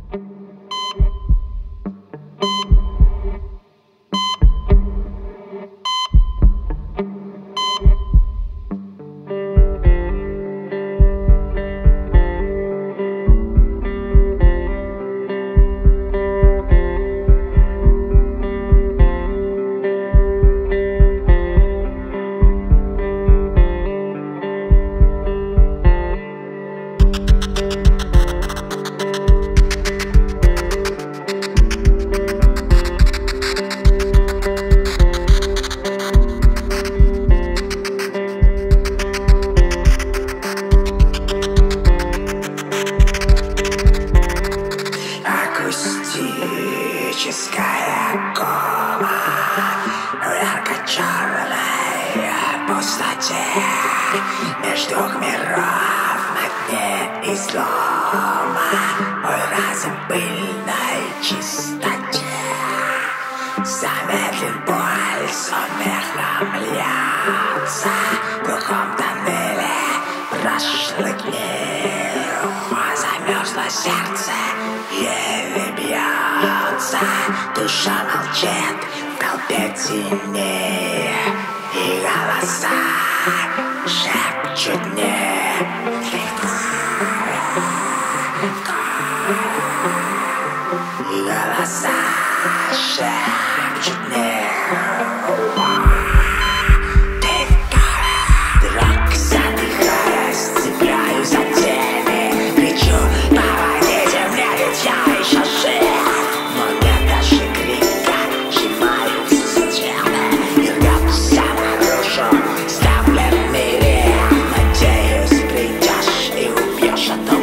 Акустическая кома в ярко-чёрной пустоте между двух миров на дне излома. Мой разум в пыльной чистоте. Замедлен пульс, он эхом льётся в глухом тоннеле прошлых дней. Замерзло сердце, еле бьётся. Душа молчит в толпе теней, и голоса шепчут мне. И голоса шепчут мне. Вдруг, задыхаясь, цепляюсь за тени, кричу: помогите мне, ведь я еще жив. Но нет даже крика, сжимаются стены, и льётся наружу, ставлен миров. Надеюсь, придешь и убьешь эту